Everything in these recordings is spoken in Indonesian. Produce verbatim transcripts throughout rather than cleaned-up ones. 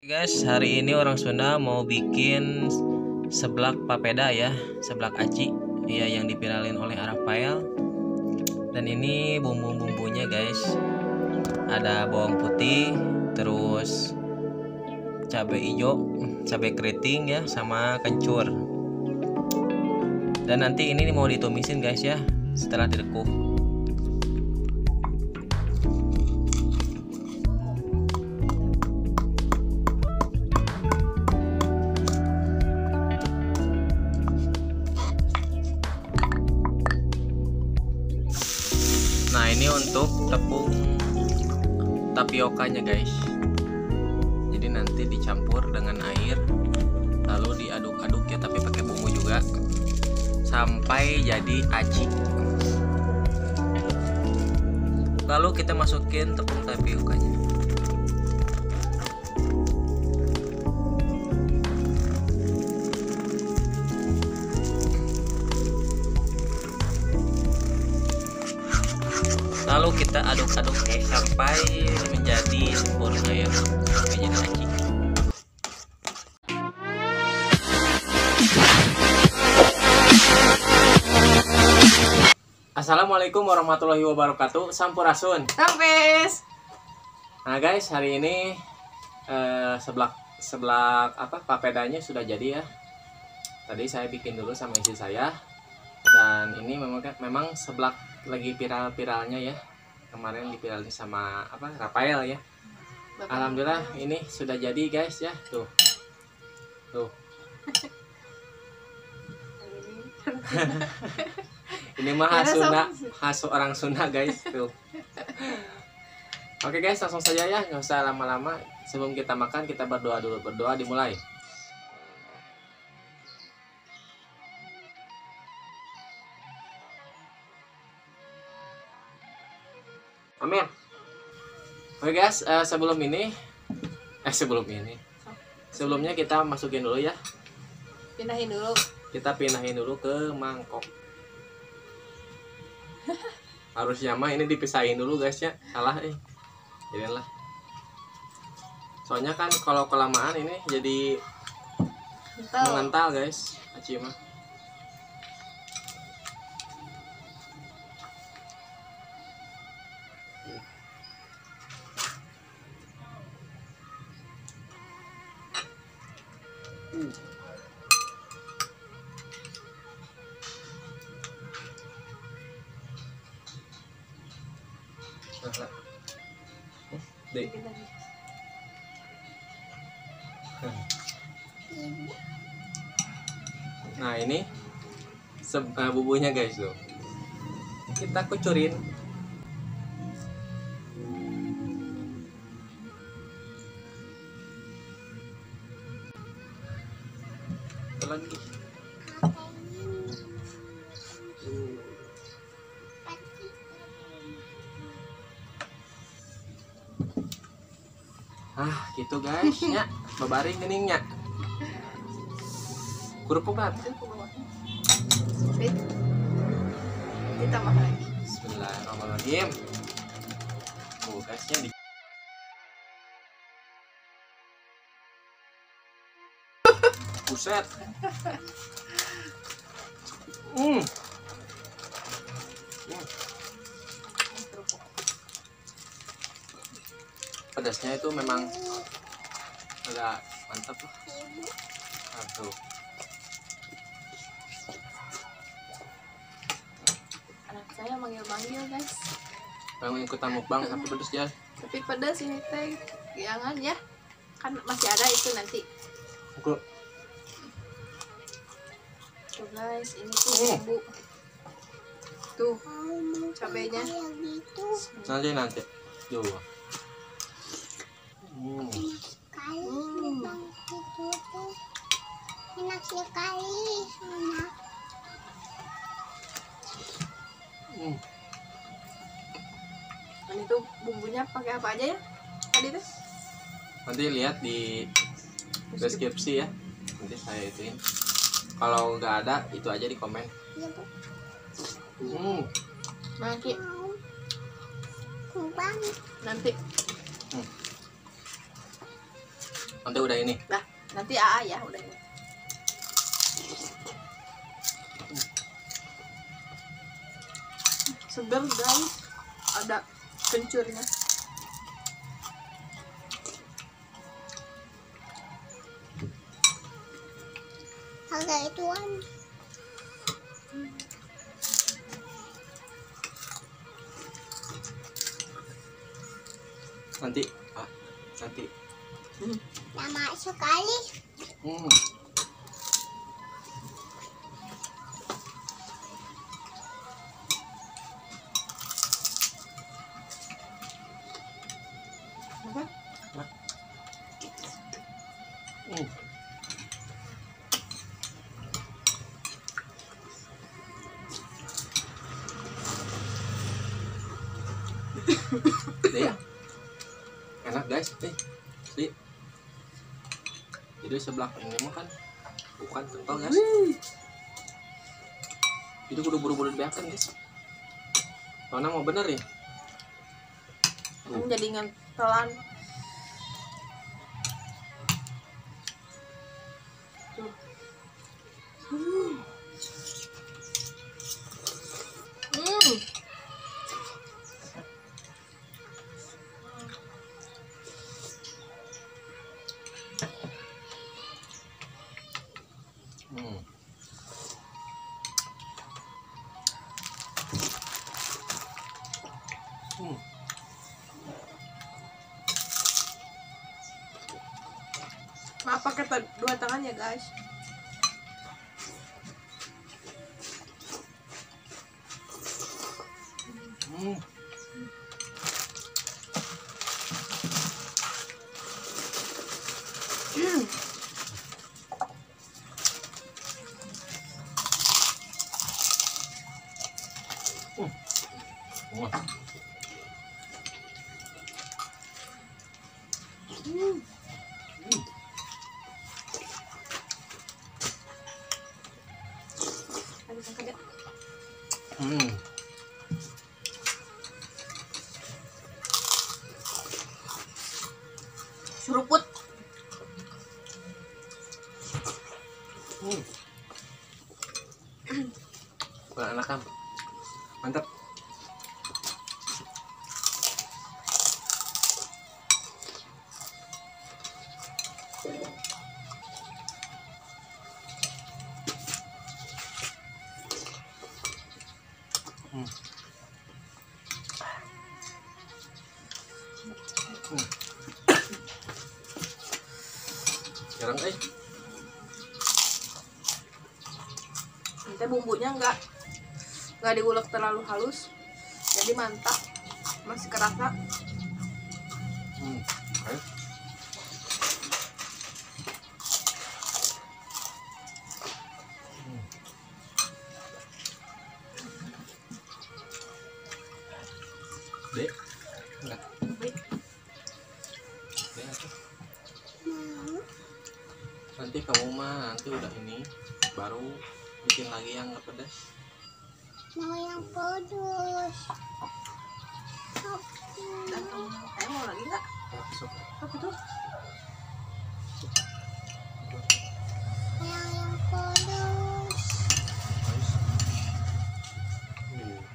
Guys, hari ini orang Sunda mau bikin seblak papeda ya, seblak aci ya yang dipiralin oleh Rafael. Dan ini bumbu-bumbunya guys, ada bawang putih, terus cabai hijau, cabai keriting ya, sama kencur. Dan nanti ini mau ditumisin guys ya, setelah direkup. Nah, ini untuk tepung tapiokanya guys. Jadi nanti dicampur dengan air, lalu diaduk-aduk ya, tapi pakai bumbu juga sampai jadi aci. Lalu kita masukin tepung tapiokanya. Lalu kita aduk-aduk ya, sampai menjadi sempurna ya, sampai jadi aci. Assalamualaikum warahmatullahi wabarakatuh. Sampurasun. Sampes. Nah guys, hari ini eh, seblak seblak apa papedanya sudah jadi ya. Tadi saya bikin dulu sama istri saya. Dan ini memang memang seblak lagi viral-viralnya ya. Kemarin dipiralin sama apa Rafael ya. Bapak. Alhamdulillah ini sudah jadi guys ya. Tuh. Tuh. Ini mah khas Sunda, khas orang Sunda guys tuh. Oke guys, langsung saja ya, nggak usah lama-lama. Sebelum kita makan, kita berdoa dulu. Berdoa dimulai. Amin. Oke guys, uh, sebelum ini, eh sebelum ini, sebelumnya kita masukin dulu ya. Pindahin dulu. Kita pindahin dulu ke mangkok. Harusnya mah ini dipisahin dulu guys ya, salah eh. Jadilah. Soalnya kan kalau kelamaan ini jadi Mental. mengental guys, aci mah. Uh. Dek. Nah ini uh, bumbunya guys tuh. Kita kucurin. Lagi. Ah, gitu guys, nya babari geningnya. Kerupuk banget. Ditambah lagi. Bismillahirrahmanirrahim. Oh, gasnya di buset. Hmm. Hmm. Pedasnya itu memang agak mantap loh. Aduh. Anak saya manggil-manggil guys. Pengen ikutan mukbang tapi pedas ya. Tapi pedas ini teh. Jangan ya. Kan masih ada itu nanti. Aku. Tuh guys, ini tuh Hmm. bumbu. Tuh cabenya. Nanti nanti. Tuh. Hmm. Hmm. Enak sekali, enak. Hmm. Ini tuh bumbunya pakai apa aja ya? Tadi tuh. Nanti lihat di deskripsi ya. Nanti saya ituin. Kalau nggak ada, itu aja di komen. Ya, Bu. Hmm. Nanti. Kubang. Nanti. Hmm. Nanti udah ini. Nah, nanti Aa ya udah ini. Segar guys, ada kencurnya. Harga ituan. Nanti, ah, nanti. Hmm. Lama sekali. Hmm. Apa? Hmm. Deh ya. Enak guys, eh, sih. Jadi sebelah ini mah kan bukan kental guys. Jadi kudu buru-buru dibiarkan guys. Mana mau bener ya? Kamu jadi ngentelan. Tuh. Hmm. Hmm. Hmm. Hmm. Maaf pakai ta- dua tangan ya guys. Hmm. Hmm. Wah. Hmm. Aduh, angkat ya. Hmm. Seruput. Hmm. Kurang enak kan? Mantap. Hmm. Hmm. Jarang eh. Nanti bumbunya enggak enggak diulek terlalu halus. Jadi mantap. Masih kerasa. Hmm. Eh. Hmm. Dek. Enggak. Baik. Dek apa? Mau. Nanti kamu mah nanti udah ini baru bikin lagi yang nggak pedas. Mau yang pedas. Dan kamu kayak mau lagi enggak? Ya, besok. Apa tuh? Yang yang pedas. Nice. Hmm.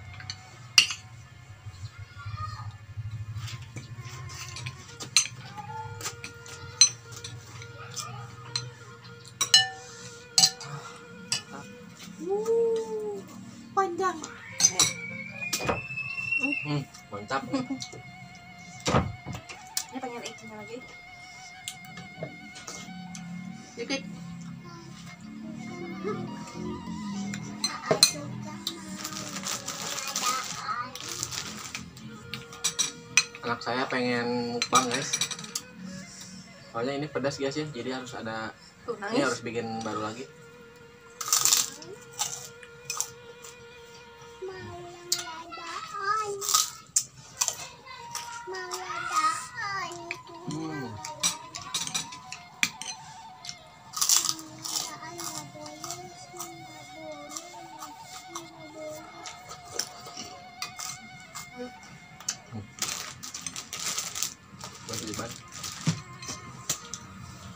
Uh, panjang. Hmm, mantap. Ini pengen ikannya lagi. Dikit. Aa juga mau. Adaan. Anak saya pengen mukbang guys. Soalnya ini pedas guys ya, jadi harus ada. Tuh Ini nangis. harus bikin baru lagi. Mau yang ladaan. Mau ladaan itu. Hmm. Ladaan nggak boleh, nggak boleh, nggak boleh. Bantu di ban.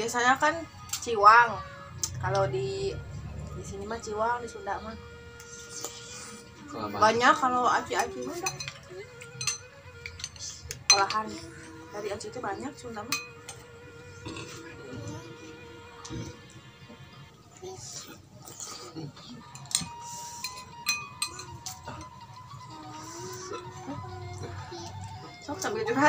biasanya kan ciwang. Kalau di di sini mah ciwang, di Sunda mah Kalau bahas- banyak. Kalau aci-aci mah enggak. Olahan dari aci itu banyak Sunda mah. Sok sambil curhat.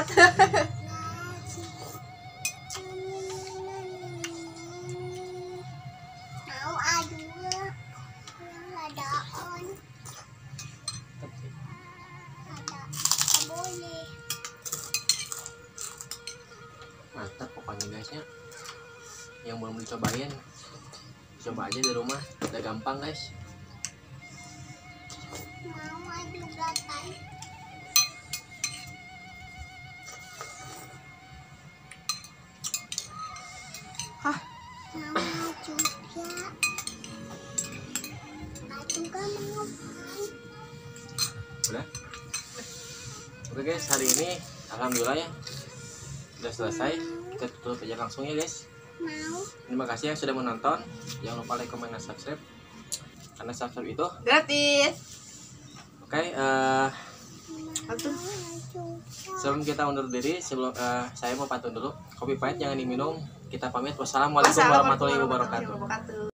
Mau adu yang ada on ada boleh. Mantap pokoknya guysnya. Yang belum dicobain, coba aja di rumah, udah gampang guys. Mau adu belakang. Hah, Mau juga. Adu kan mau. Udah. Oke guys, hari ini alhamdulillah ya udah selesai. Kita tutup aja langsung ya guys. Mau. Terima kasih yang sudah menonton. Jangan lupa like, comment, dan subscribe. Karena subscribe itu gratis. oke. eh Atuh. sebelum kita undur diri, sebelum eh, saya mau pantun dulu. Kopi pahit jangan diminum. Kita pamit. Wassalamualaikum warahmatullahi wabarakatuh. wabarakatuh.